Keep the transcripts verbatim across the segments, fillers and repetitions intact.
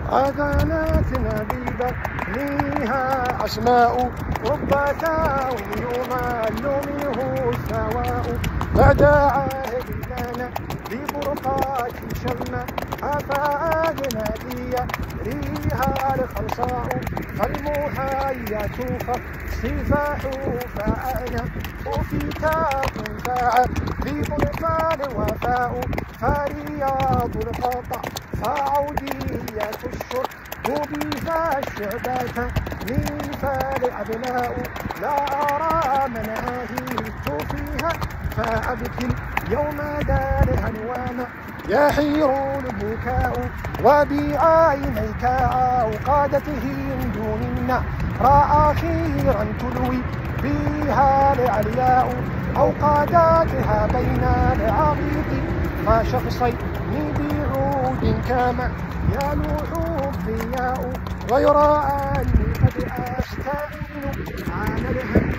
أذانت نبيبة ليها أسماء رب ثاوي يمل منه الثواء بعد عهد لنا ببرقات شمة أفاد نادية ريها الخلصاء فالمحيات فالصفاح فأنا وفيتاق فاع في بلطان وفاء فرياض القطع فعودية الشرب بها الشعبات من فالأبناء لا أرى من آهيت فيها فأبكي اليوم دار هنوانا يحير البكاء وبعينيك أوقادته دوننا رأى خيرا تلوي بها العلياء أوقاداتها بين العريق فشخصين بعود كما يلوح الضياء غير أني قد أستعين على الهم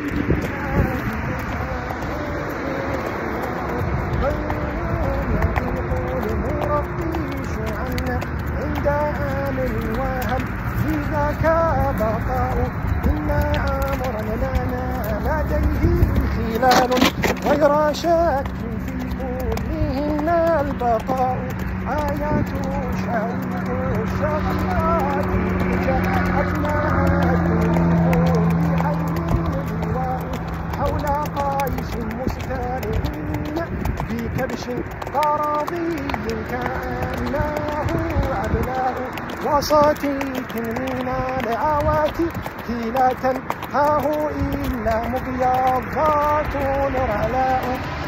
عند آمل وهل لذاك بقاء إن عمرا لنا لديه خلال غير شك في كلهن البقاء آيات شريك الشغلات جاءت معك في حي اللواء حول قيس مسترهين بكبش قراضي كأنه أبناء وصاتيك من العواتي لا تنهاه إلا مبيضات رعلاء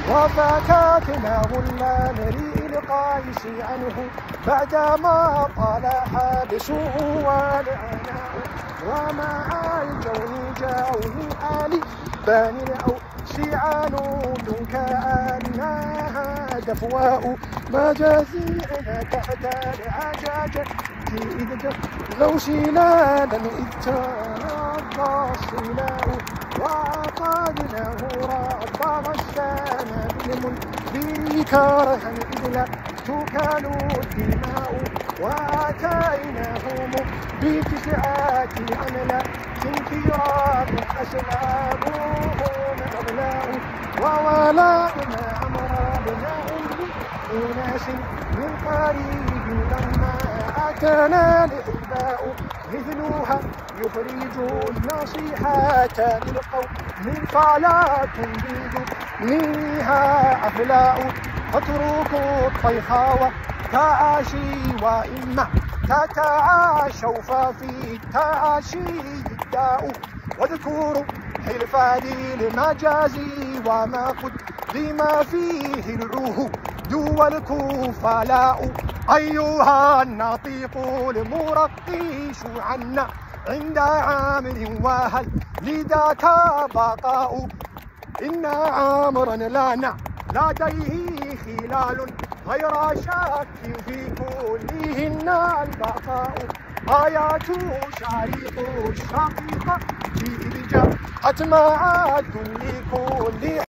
وفكاكنا غلا نري القيس عنه بعدما طال حابسه والعناء ومع الجون جاوني آلي بان أو سعانود كأنها دفواء مجازيعنا تحت العجاجة إذ لو سلالا إذ تنضى الصلاء وعقدناه رب غسانا بالمنذر كرها إذ لا تكال الدماء وآتيناهم بتسعة أملا انفراد أسبابهم أغلاء وولدنا عمرا بنا أناس من قريب لما أتانا الإحباء مثلها يخرج النصيحة للقوم من فعلات بيد منها أفلاء اتركوا الطيخاوة تعاشي وإما تتعاشوا ففي التعاشي الداء واذكروا حلفان المجازي وما قد لما فيه العهود والكفلاء أيها النطيق المرقيش عنا عند عامر وهل لذاك بقاء إن عامرا لنا لديه خلال غير شك في كلهن البقاء آيات شريط الشقيقة في جاءت معاد لكل